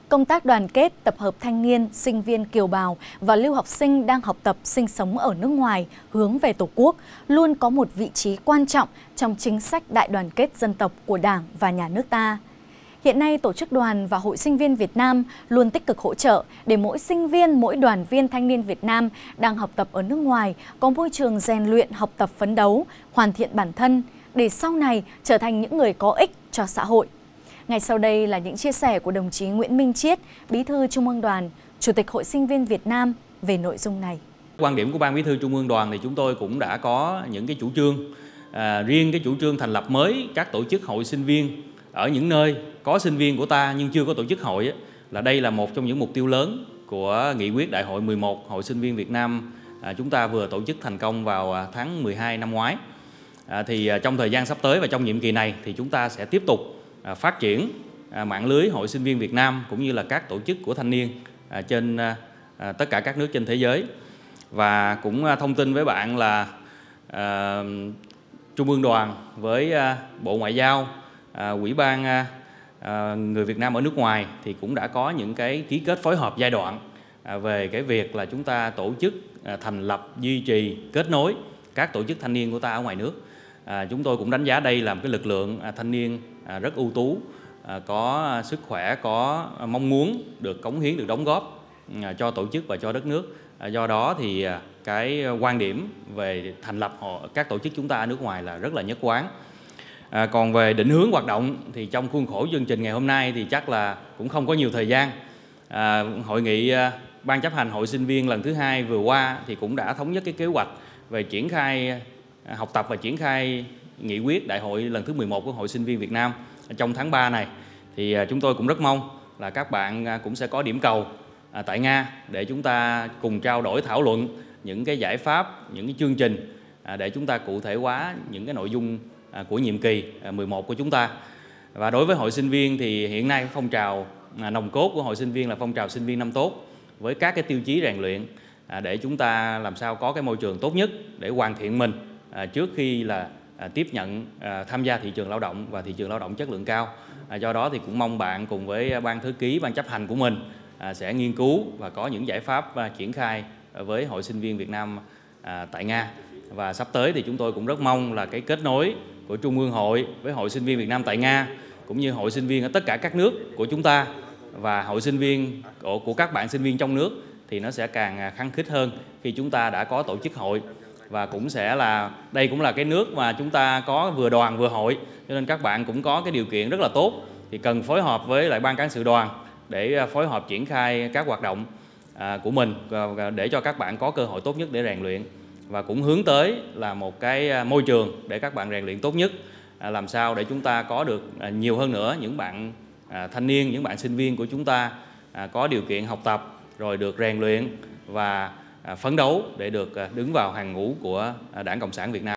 Công tác đoàn kết, tập hợp thanh niên, sinh viên kiều bào và lưu học sinh đang học tập, sinh sống ở nước ngoài hướng về Tổ quốc luôn có một vị trí quan trọng trong chính sách đại đoàn kết dân tộc của Đảng và Nhà nước ta. Hiện nay, Tổ chức Đoàn và Hội Sinh viên Việt Nam luôn tích cực hỗ trợ để mỗi sinh viên, mỗi đoàn viên thanh niên Việt Nam đang học tập ở nước ngoài có môi trường rèn luyện, học tập phấn đấu, hoàn thiện bản thân để sau này trở thành những người có ích cho xã hội. Ngay sau đây là những chia sẻ của đồng chí Nguyễn Minh Chiết, Bí thư Trung ương Đoàn, Chủ tịch Hội Sinh viên Việt Nam về nội dung này. Quan điểm của Ban Bí thư Trung ương Đoàn thì chúng tôi cũng đã có những cái chủ trương, riêng cái chủ trương thành lập mới các tổ chức hội sinh viên ở những nơi có sinh viên của ta nhưng chưa có tổ chức hội là đây là một trong những mục tiêu lớn của nghị quyết Đại hội 11 Hội Sinh viên Việt Nam chúng ta vừa tổ chức thành công vào tháng 12 năm ngoái. Thì trong thời gian sắp tới và trong nhiệm kỳ này thì chúng ta sẽ tiếp tục phát triển mạng lưới Hội Sinh viên Việt Nam cũng như là các tổ chức của thanh niên trên tất cả các nước trên thế giới. Và cũng thông tin với bạn là Trung ương Đoàn với Bộ Ngoại giao, Ủy ban người Việt Nam ở nước ngoài thì cũng đã có những cái ký kết phối hợp giai đoạn về cái việc là chúng ta tổ chức thành lập, duy trì, kết nối các tổ chức thanh niên của ta ở ngoài nước. Chúng tôi cũng đánh giá đây là một cái lực lượng thanh niên rất ưu tú, có sức khỏe, có mong muốn được cống hiến, được đóng góp cho tổ chức và cho đất nước. Do đó thì cái quan điểm về thành lập các tổ chức chúng ta ở nước ngoài là rất là nhất quán. Còn về định hướng hoạt động thì trong khuôn khổ chương trình ngày hôm nay thì chắc là cũng không có nhiều thời gian. Hội nghị Ban chấp hành Hội Sinh viên lần thứ 2 vừa qua thì cũng đã thống nhất cái kế hoạch về triển khai học tập và triển khai nghị quyết Đại hội lần thứ 11 của Hội Sinh viên Việt Nam trong tháng 3 này. Thì chúng tôi cũng rất mong là các bạn cũng sẽ có điểm cầu tại Nga để chúng ta cùng trao đổi thảo luận những cái giải pháp, những cái chương trình để chúng ta cụ thể hóa những cái nội dung của nhiệm kỳ 11 của chúng ta. Và đối với Hội Sinh viên thì hiện nay phong trào nòng cốt của Hội Sinh viên là phong trào sinh viên năm tốt với các cái tiêu chí rèn luyện để chúng ta làm sao có cái môi trường tốt nhất để hoàn thiện mình trước khi là tiếp nhận tham gia thị trường lao động và thị trường lao động chất lượng cao. Do đó thì cũng mong bạn cùng với ban thư ký, ban chấp hành của mình sẽ nghiên cứu và có những giải pháp triển khai với Hội Sinh viên Việt Nam tại Nga. Và sắp tới thì chúng tôi cũng rất mong là cái kết nối của Trung ương Hội với Hội Sinh viên Việt Nam tại Nga cũng như hội sinh viên ở tất cả các nước của chúng ta và hội sinh viên của các bạn sinh viên trong nước thì nó sẽ càng khăng khít hơn khi chúng ta đã có tổ chức hội. Và cũng sẽ là đây cũng là cái nước mà chúng ta có vừa đoàn vừa hội, cho nên các bạn cũng có cái điều kiện rất là tốt thì cần phối hợp với lại ban cán sự đoàn để phối hợp triển khai các hoạt động của mình để cho các bạn có cơ hội tốt nhất để rèn luyện và cũng hướng tới là một cái môi trường để các bạn rèn luyện tốt nhất, làm sao để chúng ta có được nhiều hơn nữa những bạn thanh niên, những bạn sinh viên của chúng ta có điều kiện học tập rồi được rèn luyện và phấn đấu để được đứng vào hàng ngũ của Đảng Cộng sản Việt Nam.